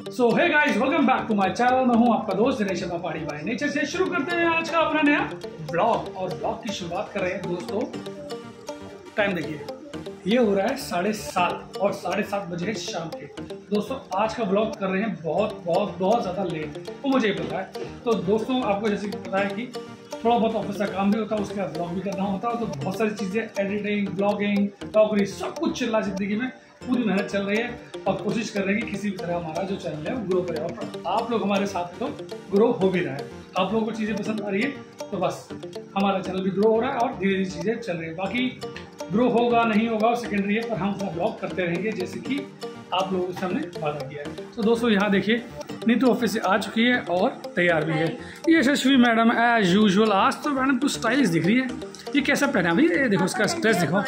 So hey guys, welcome back to my channel. मैं हूं आपका दोस्त दिनेश शर्मा पहाड़ी बाय नेचर से। शुरू करते हैं आज का अपना नया ब्लॉग। और ब्लॉग की शुरुआत कर रहे हैं दोस्तों। टाइम देखिए, ये हो रहा है 7:30 और 7:30 बजे शाम के। दोस्तों आज का ब्लॉग कर रहे हैं बहुत ज़्यादा लेट, वो मुझे पता है। तो दोस्तों आपको जैसे कि पता है कि थोड़ा बहुत ऑफिस का काम भी होता है, उसके बाद ब्लॉग भी करना होता है। तो बहुत सारी चीज़ें, एडिटिंग, ब्लॉगिंग, ब्लॉगरी, सब कुछ चल रहा है ज़िंदगी में। पूरी मेहनत चल रही है और कोशिश कर रहे हैं कि किसी भी तरह हमारा जो चैनल है वो ग्रो करे। और आप लोग हमारे साथ तो ग्रो हो भी रहा है। आप लोगों को चीज़ें पसंद आ रही है तो बस हमारा चैनल भी ग्रो हो रहा है और धीरे धीरे चीज़ें चल रही है। बाकी ग्रो होगा नहीं होगा सेकेंडरी है, पर हम अपना ब्लॉग करते रहेंगे जैसे कि आप लोगों से हमने वादा किया है। तो दोस्तों यहाँ देखिए, नीतू ऑफिस से आ चुकी है और तैयार भी है। ये यशस्वी मैडम एज यूजुअल। आज तो मैडम कुछ स्टाइलिश दिख रही है। ये कैसा पहना भी, ये देखो इसका स्ट्रेस देखो।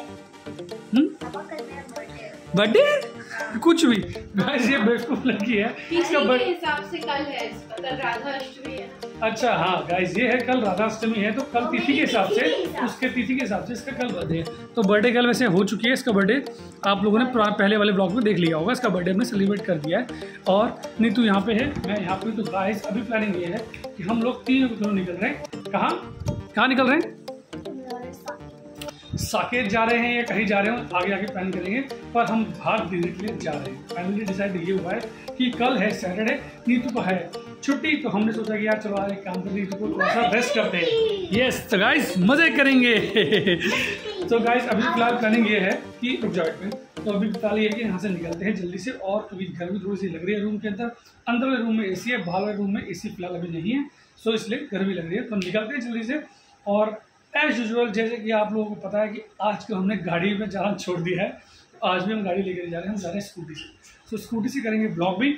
बर्थडे कुछ भी गाइस, ये बेवकूफ लड़की है। इसका बर्थडे हिसाब से कल है, कल राधा अष्टमी है। अच्छा हाँ गाइस, ये है कल राधा अष्टमी है, तो कल तिथि के हिसाब से, उसके तिथि के हिसाब से इसका कल बर्थडे है। तो बर्थडे कल वैसे हो चुकी है। इसका बर्थडे आप लोगों ने पहले वाले ब्लॉग में देख लिया होगा। इसका बर्थडे हमने सेलिब्रेट कर दिया है और नीतू यहाँ पे है, मैं यहाँ पे। तो गाइस अभी प्लानिंग ये है कि हम लोग 3 किलो निकल रहे हैं। कहाँ निकल रहे हैं? साकेत जा रहे हैं या कहीं जा रहे हो, आगे प्लान करेंगे। पर हम भाग देने के लिए जा रहे हैं। फाइनली डिसाइड ये हुआ है कि कल है सैटरडे, नीतू को है छुट्टी। तो हमने सोचा कि यार चलो आज एक काम करते, नीतू को थोड़ा सा रेस्ट करते हैं। यस तो गाइस मजे करेंगे। तो गाइस अभी फिलहाल प्लानिंग ये है कि रुक जाओ में। तो अभी फिलहाल ये कि यहाँ से निकलते हैं जल्दी से। और अभी गर्मी थोड़ी सी लग रही है रूम के अंदर वाले रूम में एसी है, बाहर वाले रूम में एसी फिलहाल अभी नहीं है। सो इसलिए गर्मी लग रही है। तो हम निकलते हैं जल्दी से। और एज यूजुअल जैसे कि आप लोगों को पता है कि आज को हमने गाड़ी में जाना छोड़ दिया है। तो आज भी हम गाड़ी लेकर जा रहे हैं, हम जा रहे हैं स्कूटी से। तो स्कूटी से करेंगे ब्लॉग भी।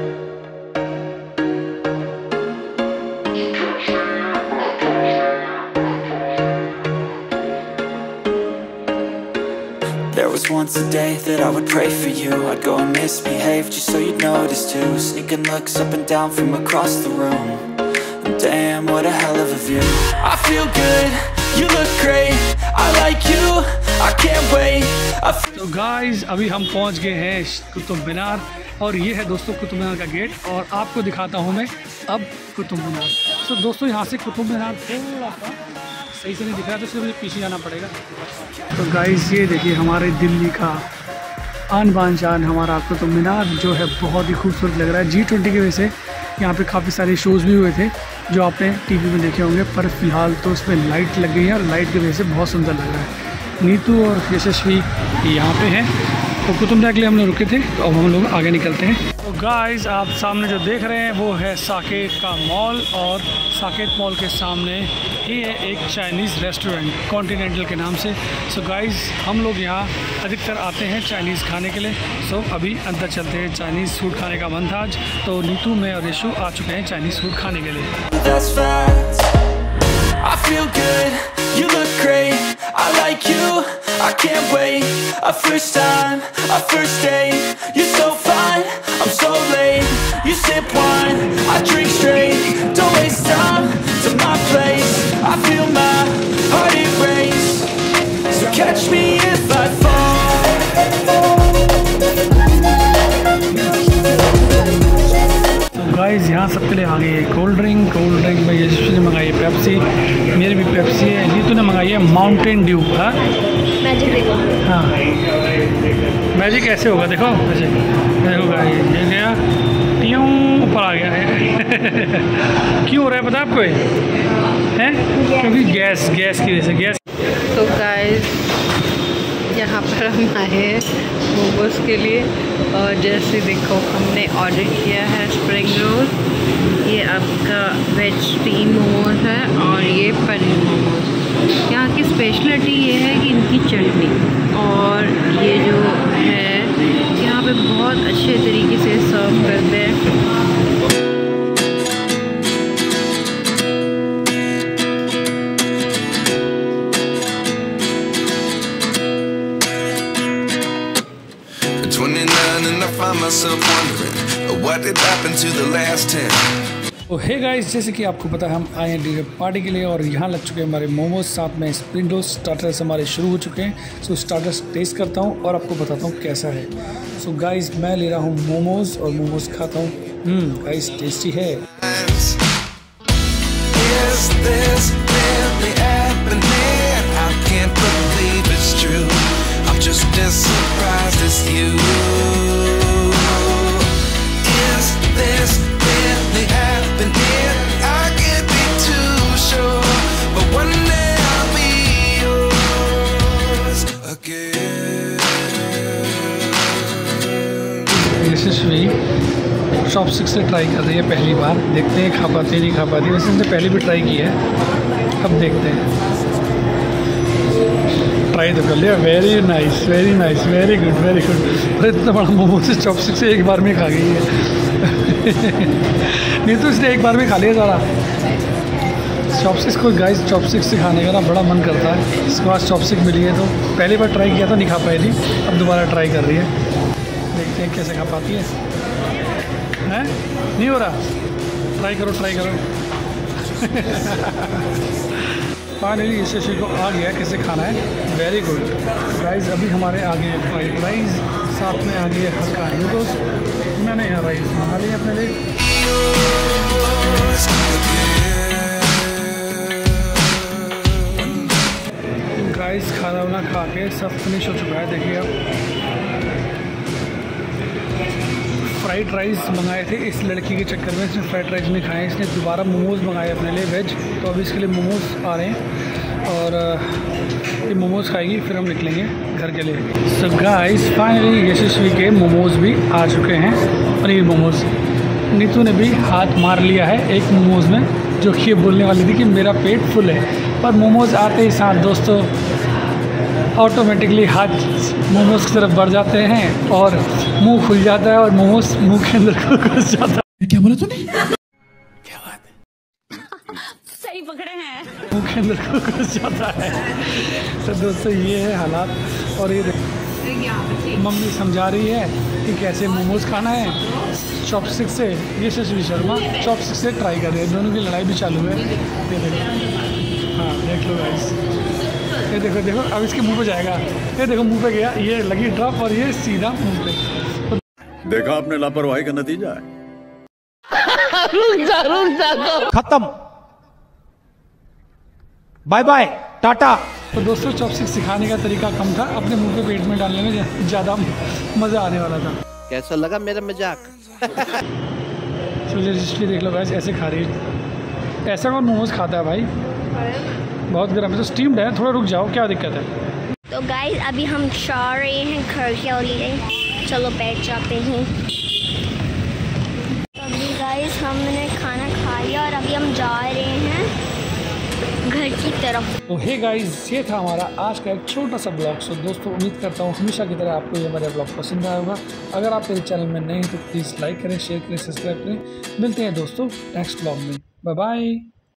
There was once a day that I would pray for you. I'd go and misbehave just so you'd notice too. Sneaking looks up and down from across the room. Damn, what a hell of a view. I feel good, you look great. I like you, I can't wait. तो guys अभी हम पहुंच गए हैं कुतुब मीनार। और ये है दोस्तों कुतुब मीनार का गेट। और आपको दिखाता हूं मैं अब कुतुब मीनार। तो दोस्तों यहाँ से कुतुब मीनार थोड़ा सा सही से नहीं दिख रहा, तो इसलिए मुझे पीछे जाना पड़ेगा। तो गाइस ये देखिए हमारे दिल्ली का आन बान शान हमारा कुतुब मीनार, जो है बहुत ही खूबसूरत लग रहा है। G20 की वजह से यहाँ पे काफ़ी सारे शोज़ भी हुए थे जो आपने टीवी में देखे होंगे। पर फिलहाल तो इसमें लाइट लग गई है और लाइट की वजह से बहुत सुंदर लग रहा है। नीतू और यशस्वी यहाँ पे हैं। तो कुतुब मीनार के लिए हम लोग रुके थे, तो अब हम लोग आगे निकलते हैं। तो गाइस आप सामने जो देख रहे हैं वो है साकेत का मॉल। और साकेत मॉल के सामने ही है एक चाइनीज़ रेस्टोरेंट कॉन्टिनेंटल के नाम से। सो गाइस हम लोग यहाँ अधिकतर आते हैं चाइनीज़ खाने के लिए। सो अभी अंदर चलते हैं, चाइनीज़ फूड खाने का मन था आज। तो नीतू, मैं और यशु आ चुके हैं चाइनीज़ फूड खाने के लिए। I feel good, you look great. I like you, I can't wait. A first time, a first date. You're so fine, I'm so late. You sip wine, I drink straight. Don't waste time to my place. I feel my heart erase. So catch me if I fall. Guys यहाँ सबके लिए आ गई है cold drink में यशस्वी ने मंगाई है Pepsi, मेरी भी पेप्सी है। नीतू ने मंगाई है माउंटेन ड्यू। हाँ मैजिक देखो। हाँ मैजिक कैसे होगा देखो, ऐसे देखो गाइस ये गया ट्यूं ऊपर आ गया है। क्यों हो रहा है पता आपको है? क्योंकि गैस की वजह से गैस। तो गाइस यहाँ पर हम आए हैं मोमोज के लिए। और जैसे देखो हमने ऑर्डर किया है स्प्रिंग रोल, ये आपका वेज स्टीम मोमोज है और ये पनीर मोमोज। यहाँ की स्पेशलिटी ये है कि इनकी चटनी और ये जो है यहाँ पे बहुत अच्छे तरीके से सर्व करते हैं। And I find myself wondering what did happen to the last 10. तो हे गाइस, जैसे कि आपको पता है हम आए हैं डिनर पार्टी के लिए और यहाँ लग चुके हैं हमारे मोमोज, साथ में स्प्रिंग रोल। स्टार्टर्स हमारे शुरू हो चुके हैं। सो स्टार्टर्स टेस्ट करता हूँ और आपको बताता हूँ कैसा है। सो गाइस, मैं ले रहा हूँ मोमोज और मोमोज खाता हूँ। गाइस टेस्टी है। यशस्वी चॉपस्टिक से ट्राई कर रही है पहली बार। देखते हैं खा पाती नहीं खा पाती। वैसे हमने पहले भी ट्राई की है, अब देखते हैं। ट्राई तो कर लिया। Very nice, very nice, very good, very good. अरे इतना बड़ा मोमो से चॉपस्टिक से एक बार में खा गई है। नहीं तो इसने एक बार में खा लिया सारा। चॉपस्टिक्स को गाइस, चॉपस्टिक से खाने का ना बड़ा मन करता है। इसके पास चॉपस्टिक मिली है तो पहली बार ट्राई किया था, नहीं खा पाई थी, अब दोबारा ट्राई कर रही है। देखते हैं कैसे खा पाती है। हैं? नहीं हो रहा? ट्राई करो, ट्राई करो। फाइनली यशस्वी को आ गया कैसे खाना है। Very good guys. अभी हमारे आगे फ्राइड राइस, साथ में आगे हल्का नूडल्स। मैंने यहाँ राइस मंगा लिया अपने लिए। गाइस खाना वाना खा के सब फिनिश हो चुका है। देखिए आप, फ्राइड राइस मंगाए थे इस लड़की के चक्कर में, इसने फ्राइड राइस नहीं खाए, इसने दोबारा मोमोज़ मंगाए अपने लिए वेज। तो अभी इसके लिए मोमोज़ आ रहे हैं और ये मोमोज़ खाएगी, फिर हम निकलेंगे घर के लिए। सो गाइस, फाइनली यशस्वी के मोमोज़ भी आ चुके हैं। पनीर मोमोज़। नीतू ने भी हाथ मार लिया है एक मोमोज़ में, जो कि ये बोलने वाली थी कि मेरा पेट फुल है, पर मोमोज़ आते ही साथ दोस्तों ऑटोमेटिकली हाथ मोमोज की तरफ बढ़ जाते हैं और मुंह खुल जाता है और मोमोज मुंह के अंदर घुस जाता है। क्या बोला तूने? क्या बात है? सही पकड़े हैं। मुंह के अंदर घुस जाता है। तो दोस्तों ये है हालात। और ये मम्मी समझा रही है कि कैसे मोमोज खाना है चॉपस्टिक से। ये यशस्वी शर्मा चॉपस्टिक से ट्राई कर रहे हैं। दोनों की लड़ाई भी चालू है। ये देखो, हाँ देख लो गाइस, ये देखो देखो अब इसके मुंह पे जाएगा। ये देखो मुंह पे गया, ये लगी ड्रॉप और ये सीधा मुंह पे। देखा आपने लापरवाही का नतीजा है। रुक जा खत्म, बाय बाय, टाटा। तो दोस्तों चॉपस्टिक सिखाने का तरीका कम था, अपने मुंह पे पेट में डालने में ज़्यादा मज़ा आने वाला था। कैसा लगा मेरा मजाक? चलिए देख लो गाइस, ऐसे खा रही है। ऐसा कौन मोमोज खाता है भाई? बहुत गर्म है तो स्टीम्ड है। थोड़ा रुक जाओ, क्या दिक्कत है? तो गाइस अभी हम जा रहे हैं घर के लिए। चलो बैठ जाते हैं। तो अभी गाइस हमने खाना खा लिया और अभी हम जा रहे हैं घर की तरफ। तो हे गाइस, ये था हमारा आज का एक छोटा सा ब्लॉग। सो दोस्तों उम्मीद करता हूँ हमेशा की तरह आपको ये हमारा ब्लॉग पसंद आया होगा। अगर आप मेरे चैनल में नए हैं तो प्लीज़ लाइक करें, शेयर करें, सब्सक्राइब करें। मिलते हैं दोस्तों नेक्स्ट ब्लॉग में। Bye bye.